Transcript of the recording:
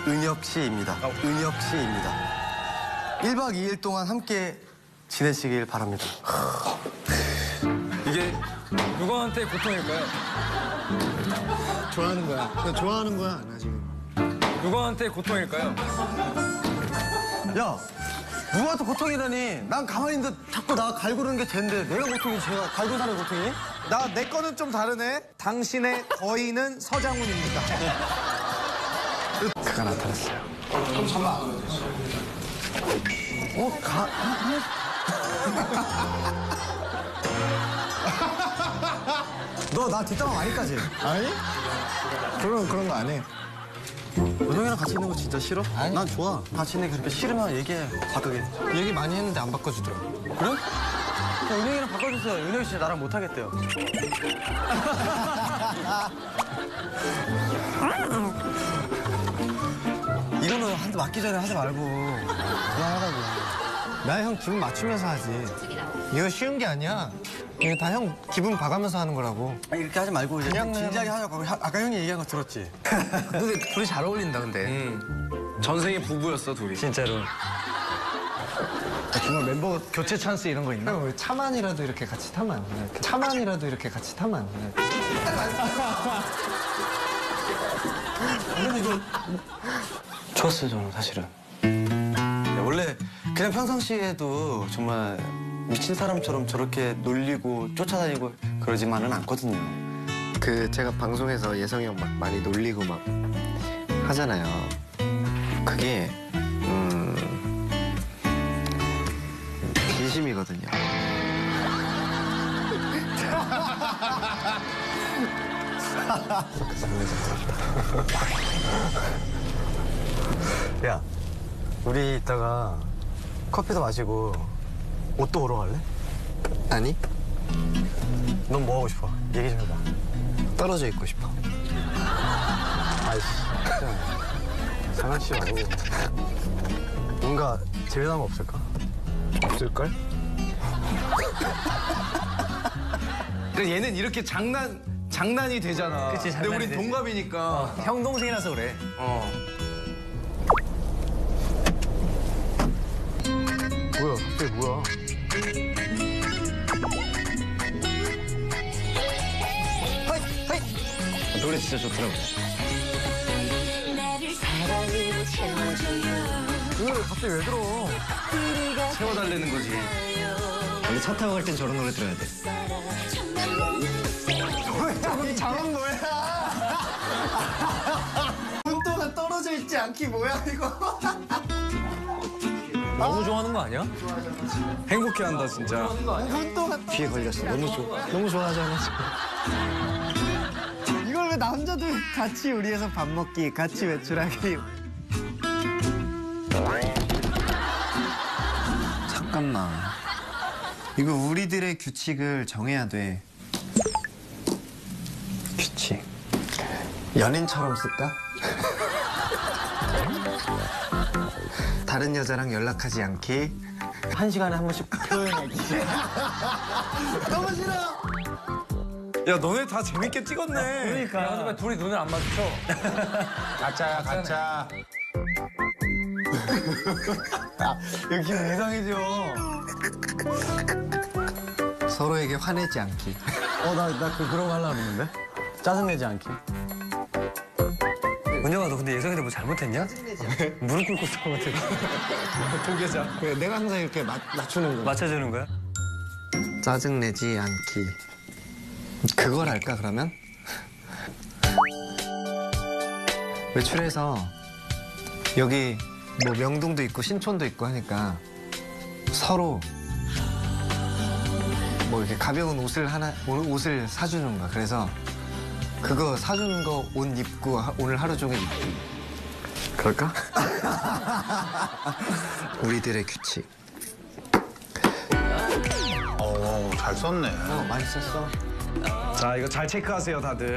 은혁 씨입니다. 은혁 씨입니다. 1박 2일 동안 함께 지내시길 바랍니다. 이게 누구한테 고통일까요? 좋아하는 거야. 너 좋아하는 거야, 나 지금. 누구한테 고통일까요? 야, 누구한테 고통이라니? 난 가만히 있는데 자꾸 나 갈구는 게 쟤인데 내가 고통이 쟤가 갈고 사는 고통이? 나 내 거는 좀 다르네. 당신의 거인은 서장훈입니다. 그가 나타났어요. 너 나 뒷담화 많이 까지? 아니? 그런 거 안 해. 은영이랑 같이 있는 거 진짜 싫어? 아니. 난 좋아. 같이 있는 게 그렇게 싫으면 얘기해. 바꾸게. 얘기 많이 했는데 안 바꿔주더라고. 그래? 야, 은영이랑 바꿔주세요. 은영이 진짜 나랑 못 하겠대요. 이거는 한 대 맞기 전에 하지 말고 그만하라고. 나 형 기분 맞추면서 하지. 이거 쉬운 게 아니야. 이거 다 형 기분 봐가면서 하는 거라고. 아니, 이렇게 하지 말고 이제 그냥 진지하게 하자고. 아까 형이 얘기한 거 들었지? 근데 둘이 잘 어울린다, 근데. 전생에 부부였어, 둘이. 진짜로. 정말 멤버 교체 찬스 이런 거 있나? 형, 차만이라도 이렇게 같이 타면 안 돼? 이렇게. 차만이라도 이렇게 같이 타면 안 돼? 근데 이거 좋았어요, 저는 사실은. 네, 원래 그냥 평상시에도 정말 미친 사람처럼 저렇게 놀리고 쫓아다니고 그러지만은 않거든요. 제가 방송에서 예성이 형 막 많이 놀리고 막 하잖아요. 그게 진심이거든요. 야, 우리 이따가 커피도 마시고 옷도 보러 갈래? 아니? 넌 뭐 하고 싶어? 얘기 좀 해봐. 떨어져 있고 싶어. 아이씨, 장난치지 말고. 뭔가 재미난 거 없을까? 없을걸? 근데 얘는 이렇게 장난이 되잖아. 그치, 근데 우린 동갑이니까. 형 동생이라서 그래. 뭐야, 갑자기 뭐야? 노래 진짜 좋더라고. 왜 갑자기 왜 들어? 채워달라는 거지. 원래 차 타고 갈 땐 저런 노래 들어야 돼. 저런 뭐야? 분 동안 떨어져 있지 않기 뭐야, 이거? 너무 좋아하는 거 아니야? 행복해한다, 진짜. 분 동안 귀에 걸렸어. 너무 좋아하잖아, 지금. 이걸 왜 남자들 같이 우리에서 밥 먹기, 같이 외출하기. 잠깐만. 이거 우리들의 규칙을 정해야 돼. 규칙. 연인처럼 쓸까? 다른 여자랑 연락하지 않기. 1시간에 한 번씩 표현하기. 너무 싫어. 야, 너네 다 재밌게 찍었네. 그러니까. 야, 근데 둘이 눈을 안 마주쳐. 가짜야, 가짜. 여기 기분 이상해져. 서로에게 화내지 않기. 나 그런 거 하려고 그러는데? 짜증내지 않기. 은영아, 너 근데 예성이한테 뭐 잘못했냐? 무릎 꿇고 싸우거든. 도계자. 그래, 내가 항상 이렇게 맞추는 거야. 맞춰주는 거야? 짜증내지 않기. 그걸 할까, 그러면? 외출해서 여기 뭐 명동도 있고 신촌도 있고 하니까 서로 뭐 이렇게 가벼운 옷을 사주는 거야. 그래서 그거 사주는 거 옷 입고 오늘 하루 종일 입기. 그럴까? 우리들의 규칙. 잘 썼네. 많이 썼어. 자, 이거 잘 체크하세요, 다들.